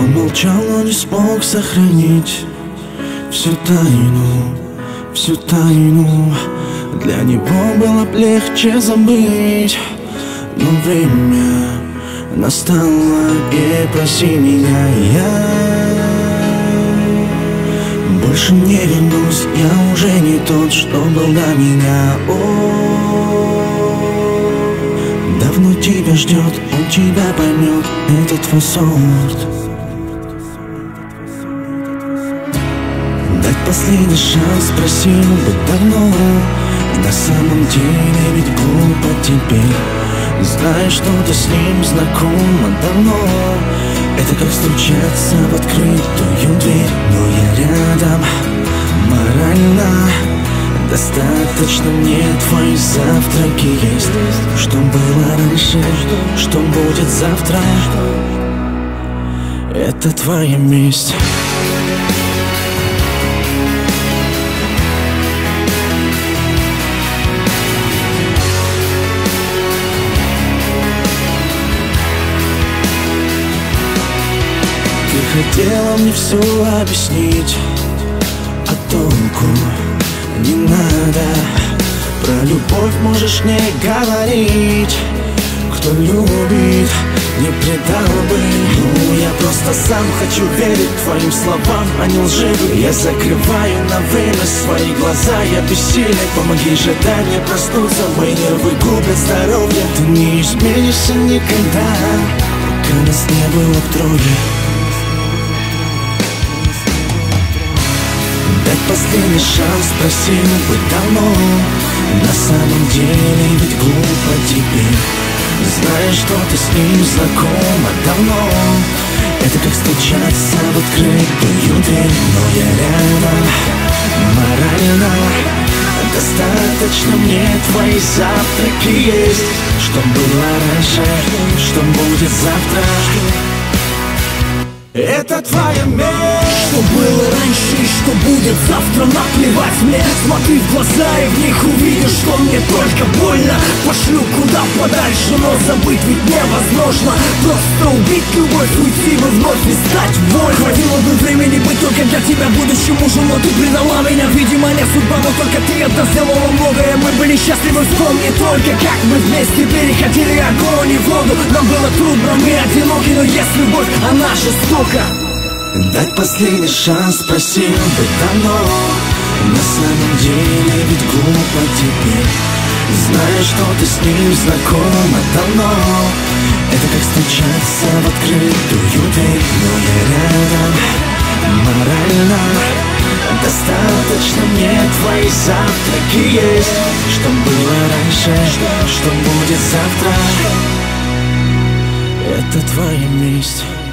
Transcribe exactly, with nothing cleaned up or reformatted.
Он молчал, но не смог сохранить всю тайну, всю тайну. Для него было б легче забыть, но время настало, и проси меня, я больше не вернусь, я уже не тот, что был до меня. О, давно тебя ждет, он тебя поймет, это твой сорт. Дать последний шанс просил бы давно. На самом деле ведь глупо теперь, знаешь, что ты с ним знакома давно. Это как стучаться в открытую дверь, но я рядом морально. Достаточно мне твои завтраки есть. Что было раньше, что будет завтра, это твоя месть. Ты хотела мне все объяснить, а толку не надо. Про любовь можешь не говорить. Кто любит, не предал бы. Ну, я просто сам хочу верить твоим словам, а не лживым. Я закрываю на время свои глаза, я бессилен. Помоги же, дай мне проснуться, мои нервы губят здоровье. Ты не изменишься никогда, пока нас не было втрое. Дать последний шанс просил бы давно. На самом деле ведь глупо теперь, знаешь, что ты с ним знакома давно. Это как стучаться в открытую дверь, но я рядом морально. Достаточно мне твои завтраки есть. Что было раньше, что будет завтра, это твоя месть. Что было раньше и что будет завтра, наплевать мне. Смотри в глаза и в них увидишь, что мне только больно. Пошлю куда подальше, но забыть ведь невозможно. Просто убить любовь, уйти бы вновь и стать вольным. Хватило бы времени быть только для тебя будущим мужем, но ты предала меня. Видимо, не судьба, но только ты одна сделала многое. Мы были счастливы, вспомни только, как мы вместе переходили огонь и воду. Нам было трудно, мы одиноки, но есть любовь, она жестока. Дать последний шанс просил бы давно. На самом деле ведь глупо теперь, знаешь, что ты с ним знакома давно. Это как стучаться в открытую дверь, но я рядом морально. Достаточно мне твои завтраки есть. Что было раньше, что будет завтра, это твоя месть.